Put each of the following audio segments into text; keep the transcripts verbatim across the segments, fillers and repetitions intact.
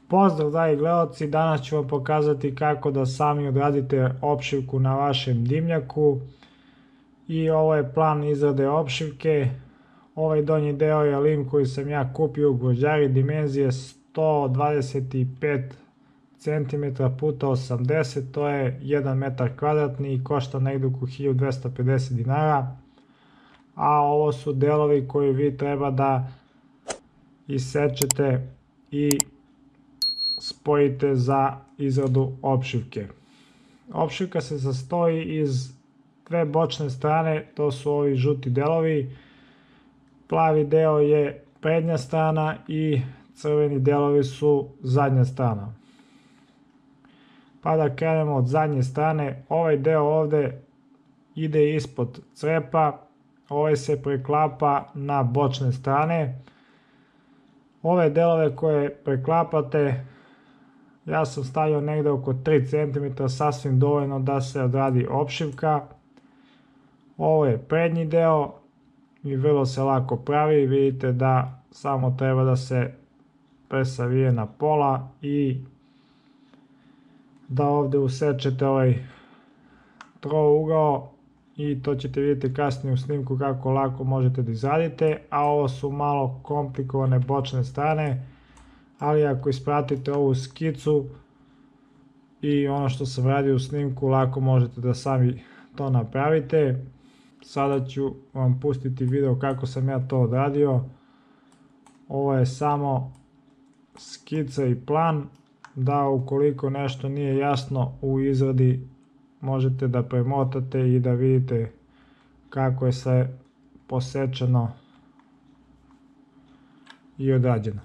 Pozdrav dragi gledalci, danas ću vam pokazati kako da sami odradite opšivku na vašem dimnjaku i ovo je plan izrade opšivke. Ovaj donji deo je lim koji sam ja kupio u gvožđari dimenzije sto dvadeset pet centimetara puta osamdeset, to je jedan metar kvadratni i košta negde oko hiljadu dvesta pedeset dinara, a ovo su delovi koji vi treba da isečete i spojite za izradu opšivke. Opšivka se sastoji iz dve bočne strane, to su ovi žuti delovi, plavi deo je prednja strana i crveni delovi su zadnja strana. Pa da krenemo od zadnje strane, ovaj deo ovde ide ispod crepa, ovaj se preklapa na bočne strane. Ove delove koje preklapate, ja sam stavio negde oko tri centimetra, sasvim dovoljno da se odradi opšivka. Ovo je prednji deo i vrlo se lako pravi, vidite da samo treba da se presavije na pola i da ovde usečete ovaj trougao i to ćete vidjeti kasnije u snimku kako lako možete da izradite, a ovo su malo komplikovane bočne strane, ali ako ispratite ovu skicu i ono što sam radio u snimku, lako možete da sami to napravite. Sada ću vam pustiti video kako sam ja to odradio. Ovo je samo skica i plan, da ukoliko nešto nije jasno u izradi možete da premotate i da vidite kako je sve posečeno i odrađeno.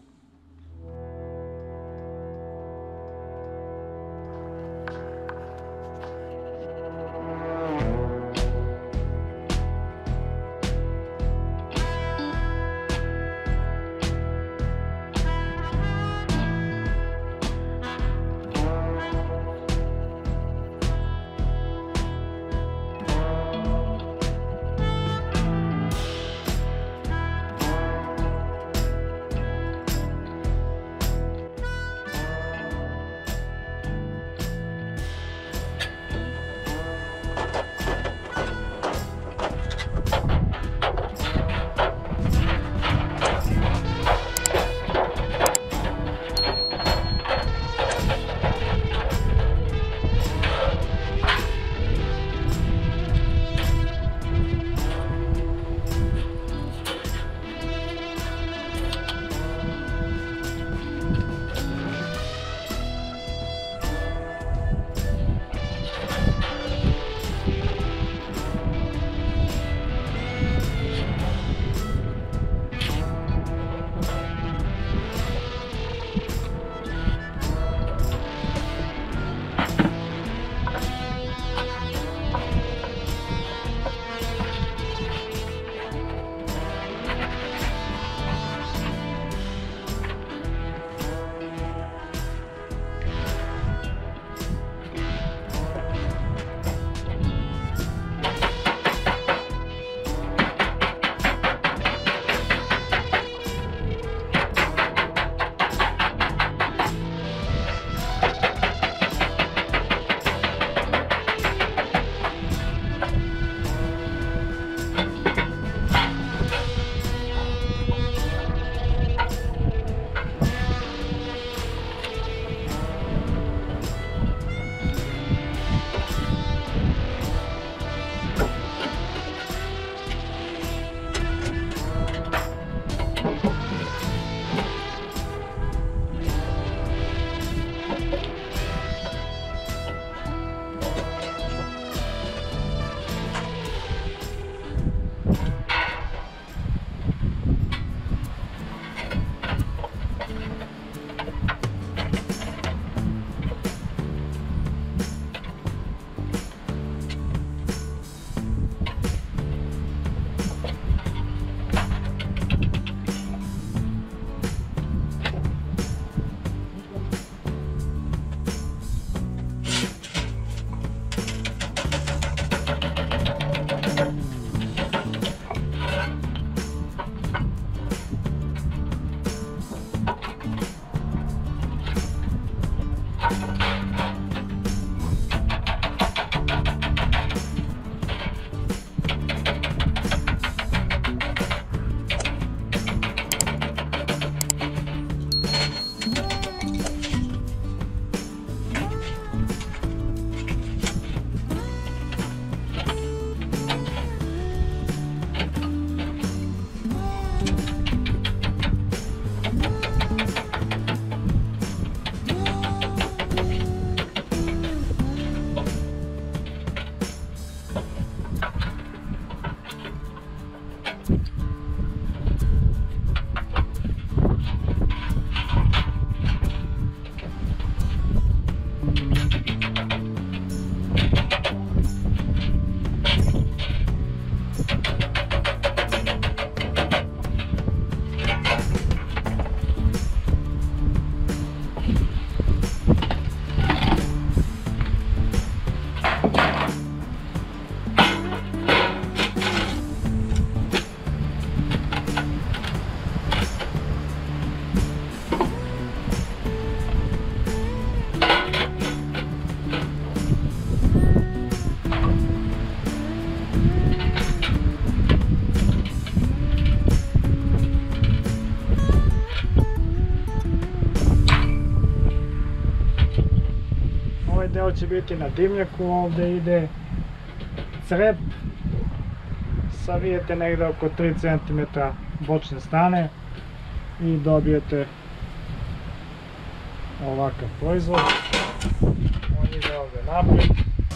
Deo će biti na dimnjaku, ovdje ide crep, savijete negdje oko tri centimetra bočne strane i dobijete ovakav proizvod. On ide ovdje naprijed.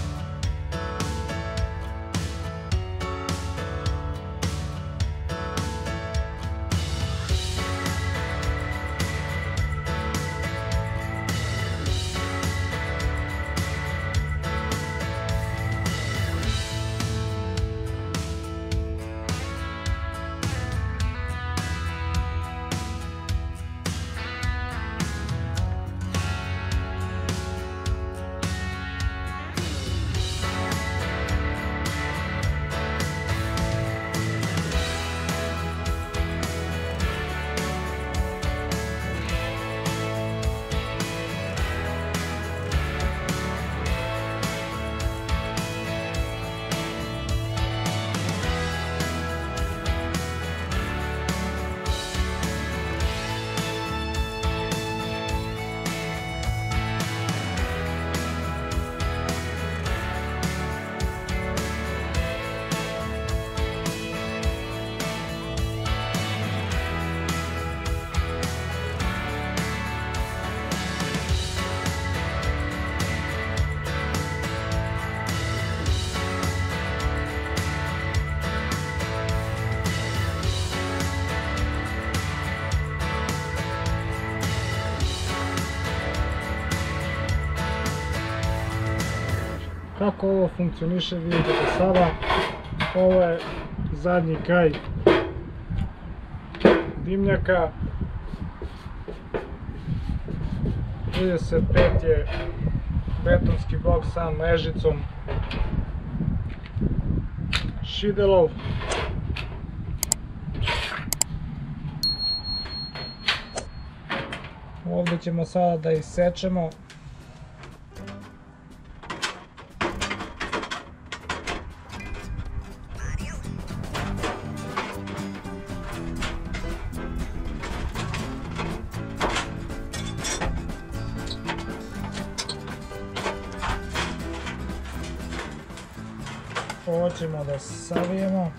Kako ovo funkcioniše vidite sada. Ovo je zadnji kraj dimnjaka. trideset pet je betonski blok sa mrežicom šidelov. Ovdje ćemo sada da isečemo. Ovo ćemo da savijemo.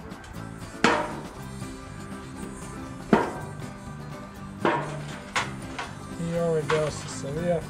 I ovaj deo se savija.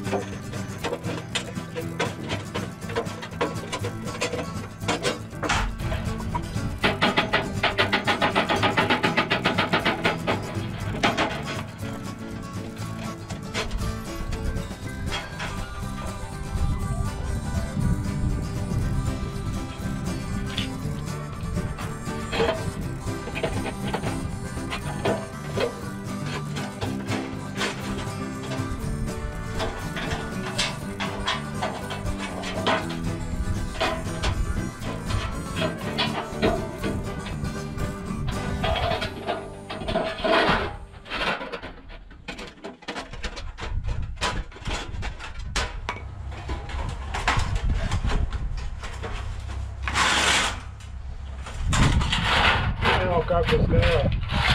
Kako izgleda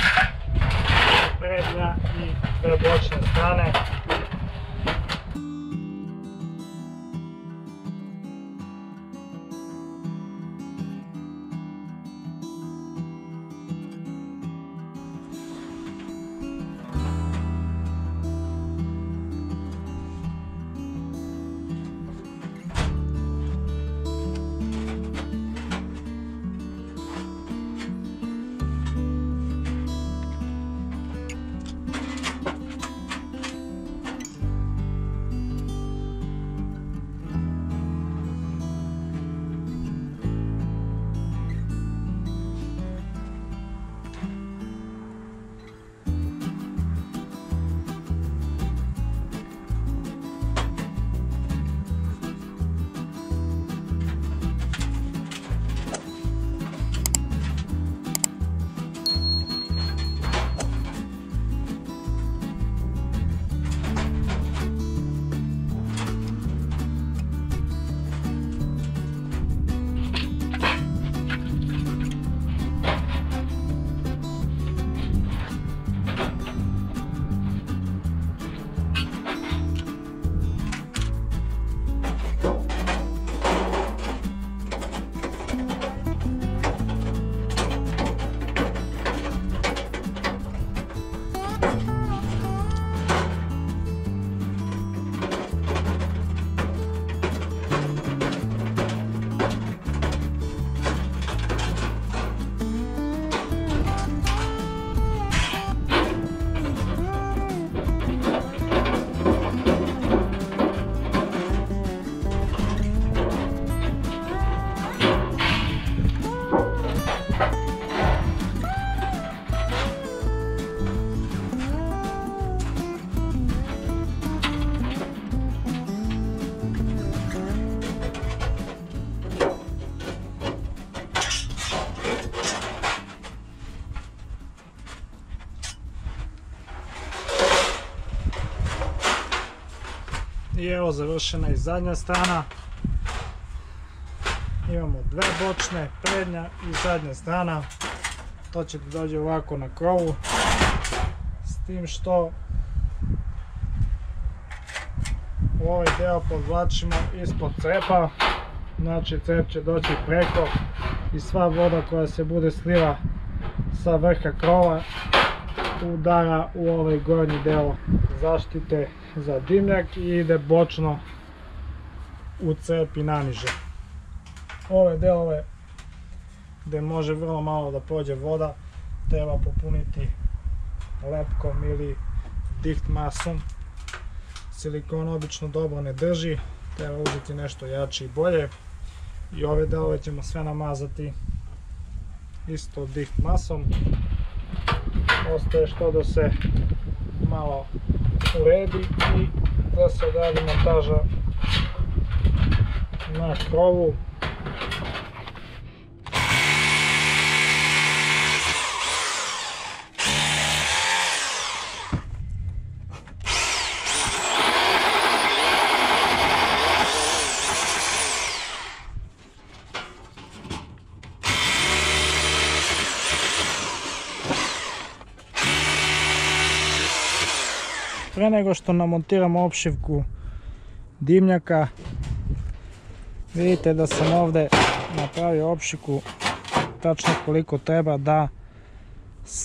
prednja i dve bočne strane. I evo završena i zadnja strana. Imamo dve bočne, prednja i zadnja strana. To će da dođe ovako na krovu. S tim što u ovaj deo podvlačimo ispod crepa. Znači crep će doći preko i sva voda koja se bude slila sa vrha krova udara u ovaj gornji deo zaštite za dimnjak i ide bočno u crep i naniže. Ove delove gde može vrlo malo da prođe voda treba popuniti lepkom ili diht masom. Silikon obično dobro ne drži, treba uzeti nešto jače i bolje. I ove delove ćemo sve namazati isto diht masom. Ostaje što da se malo uredi i da se odradi montaža na krovu. Pre nego što namontiramo opšivku dimnjaka, vidite da sam ovde napravio opšivku tačno koliko treba da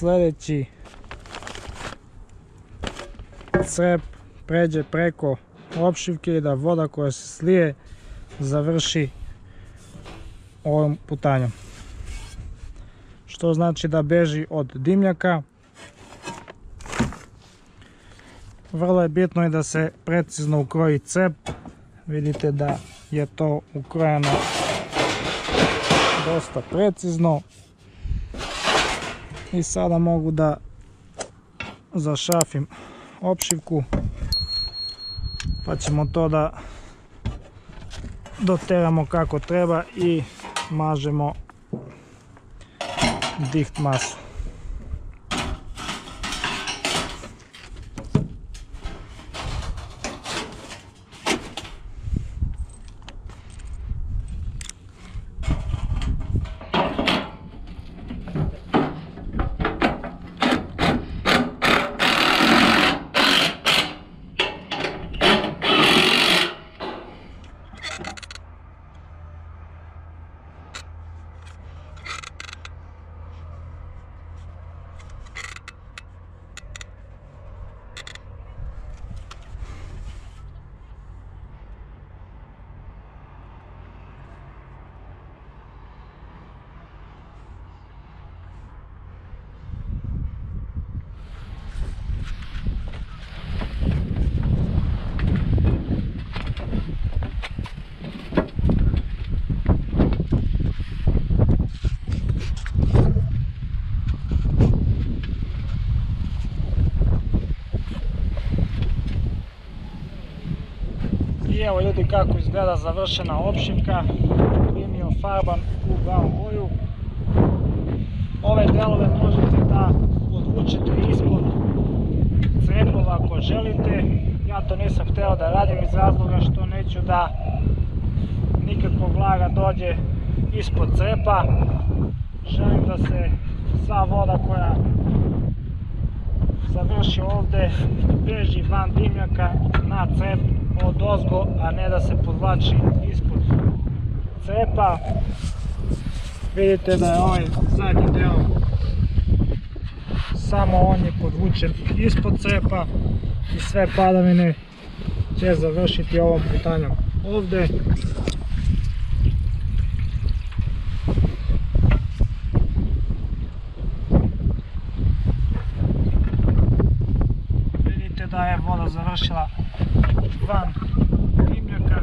sledeći crep pređe preko opšivke i da voda koja se slije završi ovom putanjom. Što znači da beži od dimnjaka. Vrlo je bitno i da se precizno ukroji cep. Vidite da je to ukrojeno dosta precizno. I sada mogu da zašafim opšivku, pa ćemo to da doteramo kako treba i mažemo diht masu. I evo ljudi kako izgleda završena opšivka, linijom farban u brown boju. Ove delove možete da podvučete ispod crepova ako želite. Ja to nisam hteo da radim iz razloga što neću da nikakva vlaga dođe ispod crepa. Želim da se sva voda koja završi ovde beži van dimnjaka na cep odozgo, a ne da se podvlači ispod cepa. Vidite da je ovaj zadnji deo samo on je podvučen ispod cepa i sve padavine će završiti ovom putanjom ovde. Vidite da je voda završila van dimnjaka.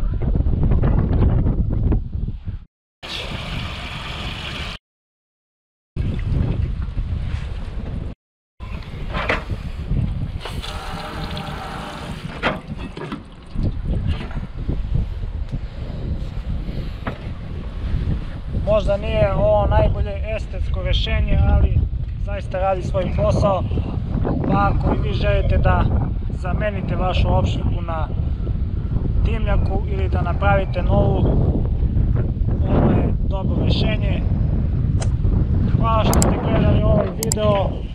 Možda nije ovo najbolje estetsko rješenje, ali zaista radi svoj posao. Pa ako i vi želite da zamenite vašu opšivku na dimnjaku ili da napravite novu, ovo je dobro rješenje. Hvala što ste gledali ovaj video.